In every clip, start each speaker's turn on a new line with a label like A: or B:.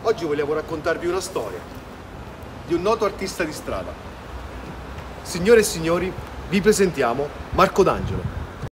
A: Oggi vogliamo raccontarvi una storia di un noto artista di strada. Signore e signori, vi presentiamo Marco D'Angelo.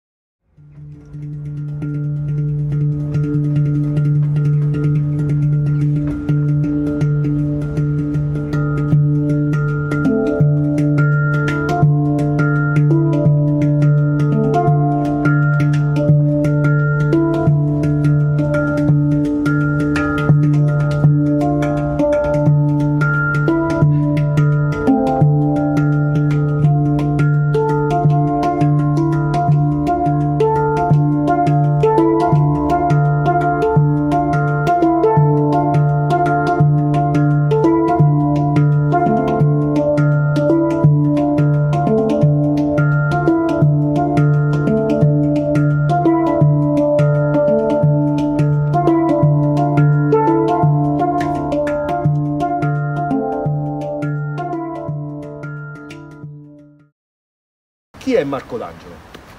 A: Chi è Marco D'Angelo?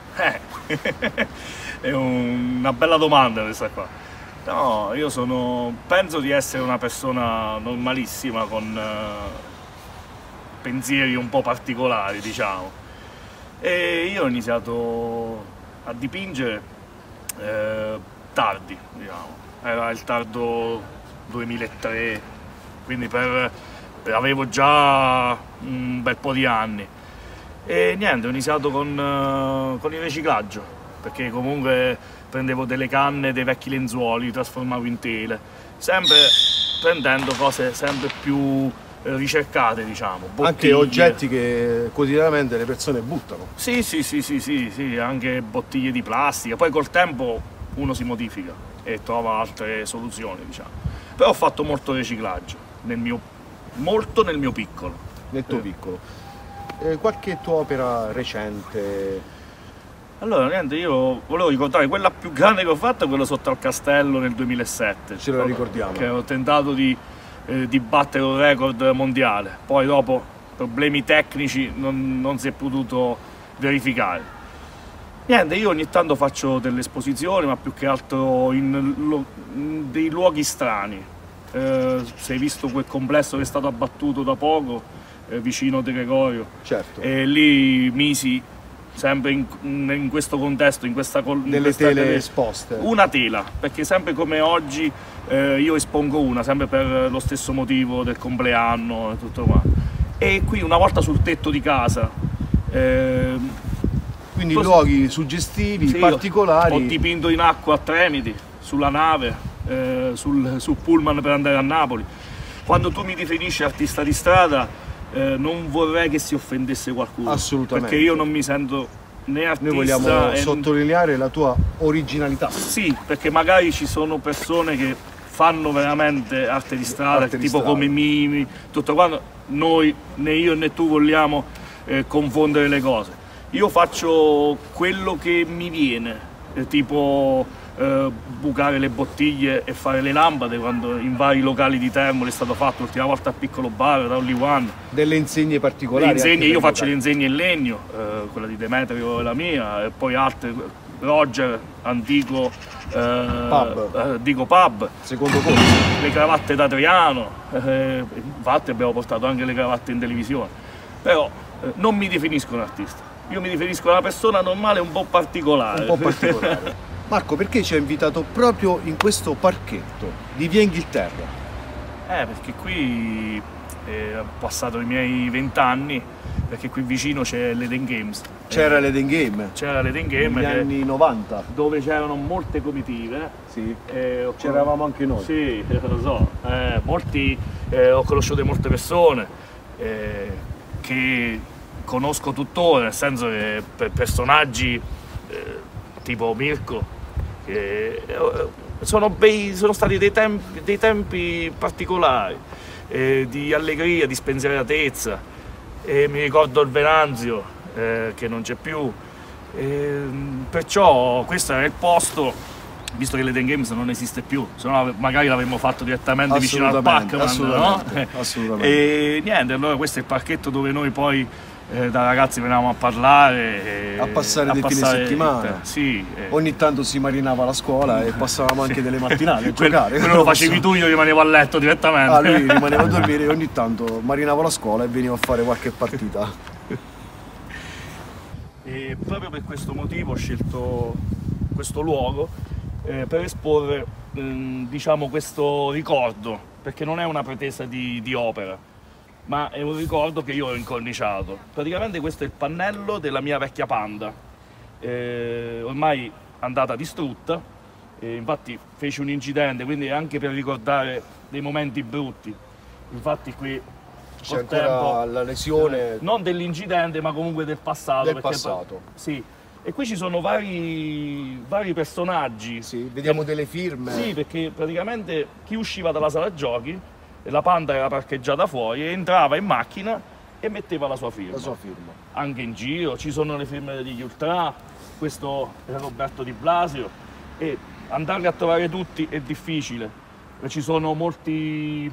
B: È una bella domanda questa qua. No, penso di essere una persona normalissima con pensieri un po' particolari, diciamo. E io ho iniziato a dipingere tardi, diciamo. Era il tardo 2003, quindi avevo già un bel po' di anni. E niente, ho iniziato con il riciclaggio, perché comunque prendevo delle canne, dei vecchi lenzuoli, li trasformavo in tele, sempre prendendo cose sempre più ricercate, diciamo. Bottiglie.
A: Anche oggetti che quotidianamente le persone buttano.
B: Sì, anche bottiglie di plastica, poi col tempo uno si modifica e trova altre soluzioni, diciamo. Però ho fatto molto riciclaggio, molto nel mio piccolo.
A: Nel tuo piccolo. Qualche tua opera recente?
B: Allora, niente, io volevo ricordare quella più grande che ho fatto è quella sotto al castello nel 2007.
A: Ce la ricordiamo.
B: Che ho tentato di battere un record mondiale, poi dopo problemi tecnici non si è potuto verificare. Niente, io ogni tanto faccio delle esposizioni, ma più che altro in dei luoghi strani. Se hai visto quel complesso che è stato abbattuto da poco, vicino De Gregorio,
A: certo.
B: E lì misi sempre in questo contesto, in questa
A: delle tele esposte.
B: Una tela, perché sempre come oggi io espongo una, sempre per lo stesso motivo del compleanno e tutto qua. E qui una volta sul tetto di casa.
A: Quindi luoghi suggestivi, sì, particolari.
B: Ho dipinto in acqua a Tremiti, sulla nave, sul pullman per andare a Napoli. Quando tu mi definisci artista di strada, non vorrei che si offendesse qualcuno.
A: Assolutamente.
B: Perché io non mi sento né artista.
A: Noi vogliamo sottolineare la tua originalità.
B: Sì, perché magari ci sono persone che fanno veramente arte di strada, tipo come Mimi, tutto quanto. Noi, né io né tu, vogliamo confondere le cose. Io faccio quello che mi viene, tipo bucare le bottiglie e fare le lampade, quando in vari locali di Termoli è stato fatto, l'ultima volta a Piccolo Bar, da Only One.
A: Delle insegne particolari?
B: Le insegne, io faccio le insegne in legno, quella di Demetrio è la mia, e poi altre, Roger, antico pub.
A: Secondo corso.
B: Le cravatte d'Adriano, infatti abbiamo portato anche le cravatte in televisione. Però non mi definisco un artista, io mi definisco una persona normale un po' particolare.
A: Un po' particolare. Marco, perché ci ha invitato proprio in questo parchetto di Via Inghilterra?
B: Perché qui ho passato i miei 20 anni, perché qui vicino c'è l'Eden Games.
A: C'era l'Eden Game?
B: C'era l'Eden Game.
A: Negli anni 90.
B: Dove c'erano molte comitive.
A: Sì, c'eravamo anche noi.
B: Sì, lo so. Ho conosciuto molte persone che conosco tuttora, nel senso che per personaggi tipo Mirko, sono stati dei tempi particolari, di allegria, di spensieratezza. Mi ricordo il Venanzio, che non c'è più, perciò questo era il posto, visto che l'Eden Games non esiste più, se no magari l'avremmo fatto direttamente vicino al Pac-Man, no?
A: Assolutamente.
B: E niente, allora questo è il parchetto dove noi poi da ragazzi venivamo a parlare,
A: a passare dei fine settimana.
B: Sì,
A: ogni tanto si marinava la scuola e passavamo anche delle mattinate a giocare.
B: Quello lo facevi tu, io rimanevo a letto direttamente.
A: Ah, lui rimaneva a dormire e ogni tanto marinavo la scuola e venivo a fare qualche partita.
B: E proprio per questo motivo ho scelto questo luogo per esporre diciamo questo ricordo, perché non è una pretesa di opera, ma è un ricordo che io ho incorniciato. Praticamente questo è il pannello della mia vecchia Panda, ormai andata distrutta, infatti feci un incidente, quindi anche per ricordare dei momenti brutti. Infatti qui
A: c'è ancora la lesione,
B: non dell'incidente ma comunque del passato.
A: Del passato.
B: Sì. E qui ci sono vari personaggi.
A: Sì, vediamo delle firme.
B: Sì, perché praticamente chi usciva dalla sala giochi, la Panda era parcheggiata fuori, entrava in macchina e metteva la sua firma.
A: La sua firma.
B: Anche in giro, ci sono le firme degli Ultra, questo è Roberto Di Blasio, e andarli a trovare tutti è difficile. Ci sono molte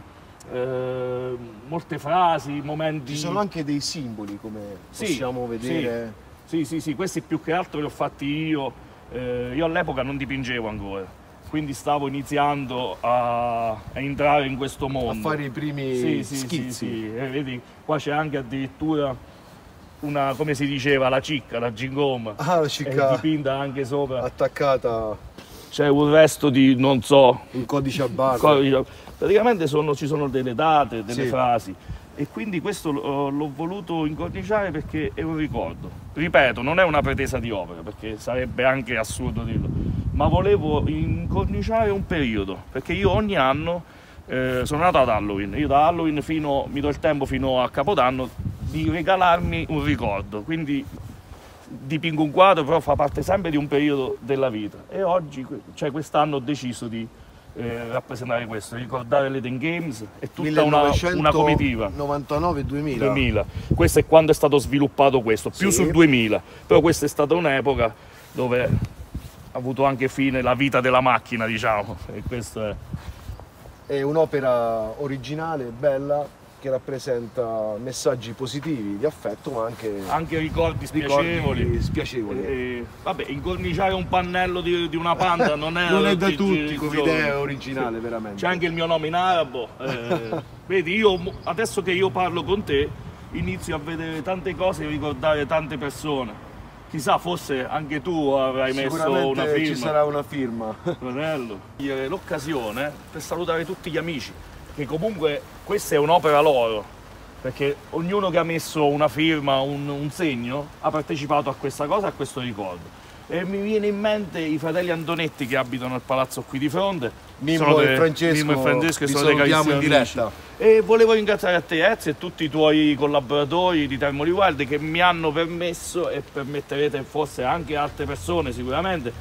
B: frasi, momenti...
A: Ci sono anche dei simboli, come possiamo vedere.
B: Sì, questi più che altro li ho fatti io. Io all'epoca non dipingevo ancora, quindi stavo iniziando a entrare in questo mondo.
A: A fare i primi schizzi.
B: Sì. Vedi, qua c'è anche addirittura una, come si diceva, la cicca, la gingoma.
A: Ah, la cicca.
B: È dipinta anche sopra.
A: Attaccata.
B: C'è un resto di, non so...
A: Un codice a barre.
B: Praticamente ci sono delle date, delle frasi. E quindi questo l'ho voluto incorniciare perché è un ricordo. Ripeto, non è una pretesa di opera, perché sarebbe anche assurdo dirlo, ma volevo incorniciare un periodo, perché io ogni anno sono nato ad Halloween, io da Halloween mi do il tempo fino a Capodanno di regalarmi un ricordo, quindi dipingo un quadro, però fa parte sempre di un periodo della vita. E oggi, cioè quest'anno, ho deciso di rappresentare questo, ricordare l'Eden Games e tutta una comitiva
A: 99-2000.
B: Questo è quando è stato sviluppato questo, più sul 2000, però questa è stata un'epoca dove ha avuto anche fine la vita della macchina, diciamo, e questo
A: è un'opera originale, bella, che rappresenta messaggi positivi di affetto, ma anche
B: ricordi spiacevoli. Vabbè, incorniciare un pannello di una Panda non è
A: da tutti come idea originale, veramente.
B: C'è anche il mio nome in arabo. Vedi, io adesso che io parlo con te inizio a vedere tante cose e ricordare tante persone. Chissà, forse anche tu avrai messo una firma.
A: Ci sarà una firma.
B: Fratello, l'occasione per salutare tutti gli amici, che comunque questa è un'opera loro, perché ognuno che ha messo una firma, un segno, ha partecipato a questa cosa, a questo ricordo. E mi viene in mente i fratelli Antonetti che abitano al palazzo qui di fronte,
A: Mimmo e Francesco,
B: che sono dei carissimi
A: in diretta.
B: E volevo ringraziare a te, Ezio, e tutti i tuoi collaboratori di Termoli Wild che mi hanno permesso, e permetterete forse anche altre persone sicuramente,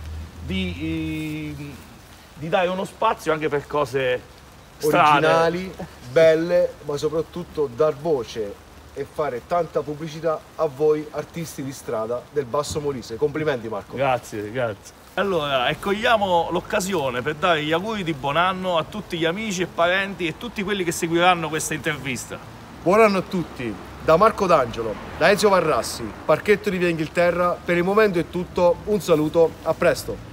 B: di dare uno spazio anche per cose
A: originali, belle, ma soprattutto dar voce e fare tanta pubblicità a voi artisti di strada del Basso Molise. Complimenti, Marco.
B: Grazie. Allora, cogliamo l'occasione per dare gli auguri di buon anno a tutti gli amici e parenti e tutti quelli che seguiranno questa intervista.
A: Buon anno a tutti, da Marco D'Angelo, da Ezio Varrassi, Parchetto di Via Inghilterra. Per il momento è tutto, un saluto, a presto.